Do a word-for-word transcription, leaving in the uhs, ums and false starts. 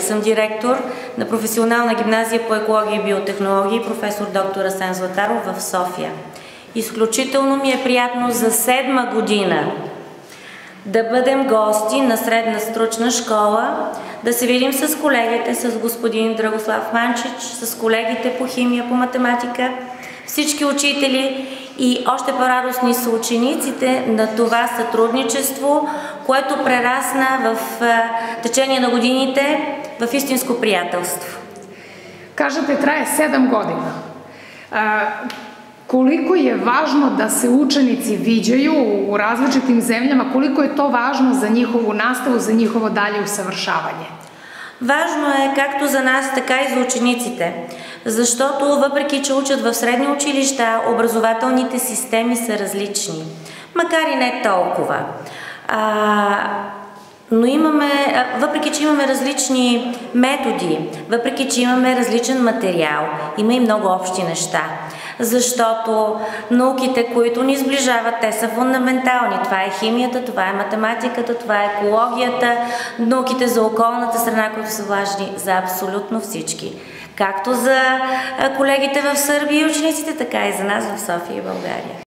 съм директор на професионална гимназия по екология и биотехнологии професор доктор Асен Златаров в София. Изключително ми е приятно за седма година да бъдем гости на средна стручна школа, да се видим с колегите, с господин Драгослав Манчич, с колегите по химия, по математика, всички учители и още по-радостни са учениците на това сътрудничество, което прерасна в течение на годините в истинско приятелство. Кажете, трае седем годina. A, koliko je važno da se učenici viđaju u različitim zemljama, koliko je to važno za njihovu nastavu, za njihovo dalje usavršavanje? Важно е както за нас, така и за учениците, защото въпреки, че учат в средни училища, образователните системи са различни, макар и не толкова. А, но имаме, въпреки, че имаме различни методи, въпреки, че имаме различен материал, има и много общи неща. Защото науките, които ни сближават, те са фундаментални. Това е химията, това е математиката, това е екологията, науките за околната среда, които са важни за абсолютно всички. Както за колегите в Сърбия и учениците, така и за нас в София и България.